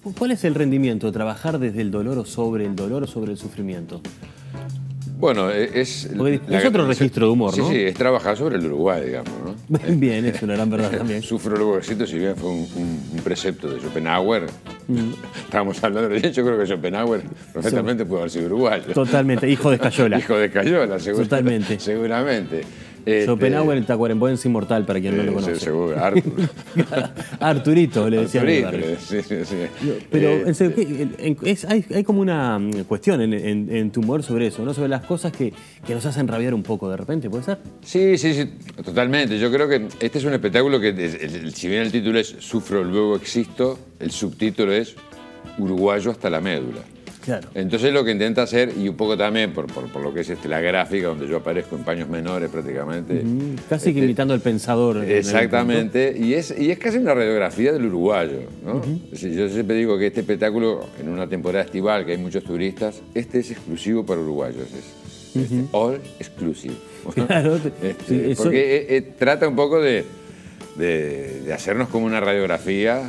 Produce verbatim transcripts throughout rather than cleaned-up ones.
¿Cuál es el rendimiento? ¿Trabajar desde el dolor o sobre el dolor o sobre el sufrimiento? Bueno, es... Porque es la, otro registro de humor, sí, ¿no? Sí, sí, es trabajar sobre el Uruguay, digamos, ¿no? Bien, es una gran verdad también. Sufro el Uruguaycito, si bien fue un, un, un precepto de Schopenhauer. Mm. Estábamos hablando de yo creo que Schopenhauer perfectamente sí. pudo haber sido uruguayo. Totalmente, hijo de Escayola. Hijo de Escayola, seguro, totalmente. Seguramente. Schopenhauer, este, el tacuaremboense inmortal, para quien eh, no lo conoce. Seguro, Artur. Arturito, le decían. Arturito, sí, sí, sí. Pero eh, en serio, es, hay, hay como una cuestión en, en, en tu humor sobre eso, ¿no? Sobre las cosas que, que nos hacen rabiar un poco de repente, ¿puede ser? Sí, sí, sí, totalmente. Yo creo que este es un espectáculo que, si bien el título es Sufro, luego existo, el subtítulo es Uruguayo hasta la médula. Claro. Entonces lo que intenta hacer, y un poco también por, por, por lo que es este, la gráfica, donde yo aparezco en paños menores prácticamente. Mm, casi que este, imitando al pensador. Exactamente, y es, y es casi una radiografía del uruguayo, ¿no? Uh-huh. Es decir, yo siempre digo que este espectáculo, en una temporada estival, que hay muchos turistas, este es exclusivo para uruguayos, es uh-huh. este, all exclusive. Claro, este, sí, eso... Porque eh, eh, trata un poco de, de, de hacernos como una radiografía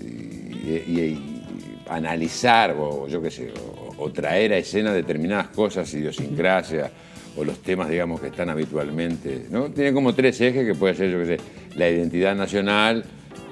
y, y, y analizar, o yo qué sé, o, o traer a escena determinadas cosas, idiosincrasia, o los temas, digamos, que están habitualmente, ¿no? Tiene como tres ejes que puede ser, yo qué sé, la identidad nacional,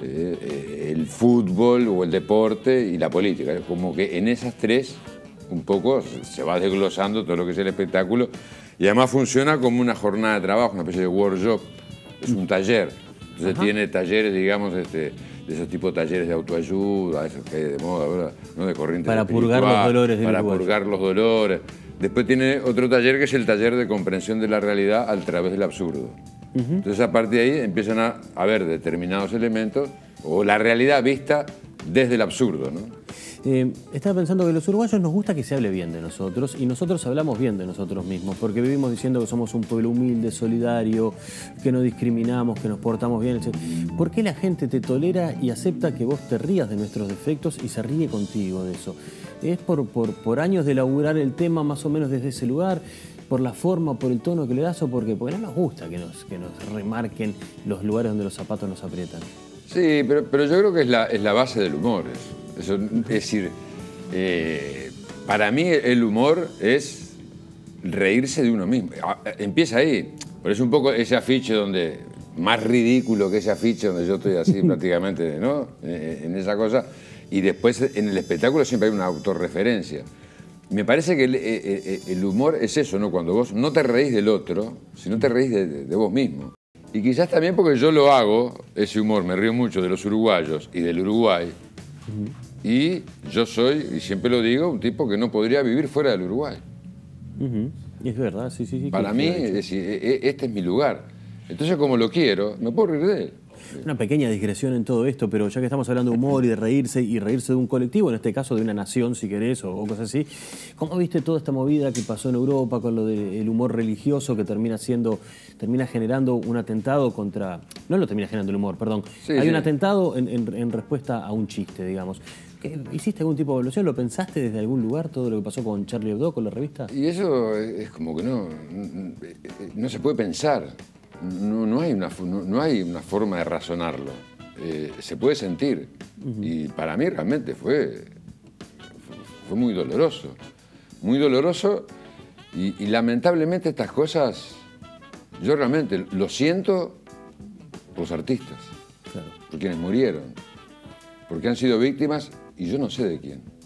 eh, el fútbol o el deporte y la política. Como que en esas tres, un poco, se va desglosando todo lo que es el espectáculo, y además funciona como una jornada de trabajo, una especie de workshop, es un taller. Entonces Ajá. tiene talleres, digamos, este, de esos tipos de talleres de autoayuda, esos que hay de moda, ¿verdad? ¿No? De corriente Para purgar los dolores del Para Uruguay. purgar los dolores. Después tiene otro taller que es el taller de comprensión de la realidad a través del absurdo. Uh-huh. Entonces a partir de ahí empiezan a, a ver determinados elementos o la realidad vista desde el absurdo, ¿no? Eh, estaba pensando que los uruguayos nos gusta que se hable bien de nosotros y nosotros hablamos bien de nosotros mismos porque vivimos diciendo que somos un pueblo humilde, solidario, que no discriminamos, que nos portamos bien, etcétera. ¿Por qué la gente te tolera y acepta que vos te rías de nuestros defectos y se ríe contigo de eso? ¿Es por, por, por años de laburar el tema más o menos desde ese lugar? ¿Por la forma, por el tono que le das o por qué? Porque no nos gusta que nos, que nos remarquen los lugares donde los zapatos nos aprietan. Sí, pero, pero yo creo que es la, es la base del humor. Eso. Eso, es decir, eh, para mí el humor es reírse de uno mismo. Empieza ahí. Pero es un poco ese afiche donde, más ridículo que ese afiche donde yo estoy así prácticamente, ¿no? En esa cosa. Y después en el espectáculo siempre hay una autorreferencia. Me parece que el, el humor es eso, ¿no? Cuando vos no te reís del otro, sino te reís de, de, de vos mismo. Y quizás también porque yo lo hago, ese humor, me río mucho de los uruguayos y del Uruguay. Uh-huh. Y yo soy, y siempre lo digo, un tipo que no podría vivir fuera del Uruguay. Uh-huh. Es verdad, sí, sí, sí. Para mí, es decir, este es mi lugar. Entonces, como lo quiero, me puedo reír de él. Una pequeña digresión en todo esto, pero ya que estamos hablando de humor y de reírse, y reírse de un colectivo, en este caso de una nación, si querés, o, o cosas así, ¿cómo viste toda esta movida que pasó en Europa con lo del humor religioso que termina siendo, termina generando un atentado contra... No lo termina generando el humor, perdón. Sí, Hay sí. un atentado en, en, en respuesta a un chiste, digamos. ¿Hiciste algún tipo de evaluación? ¿Lo pensaste desde algún lugar, todo lo que pasó con Charlie Hebdo, con la revista? Y eso es como que no, no, no se puede pensar. No, no, hay una, no, no hay una forma de razonarlo. Eh, se puede sentir. Uh-huh. Y para mí realmente fue, fue muy doloroso. Muy doloroso. Y, y lamentablemente estas cosas, yo realmente lo siento por los artistas. Claro. Por quienes murieron. Porque han sido víctimas y yo no sé de quién.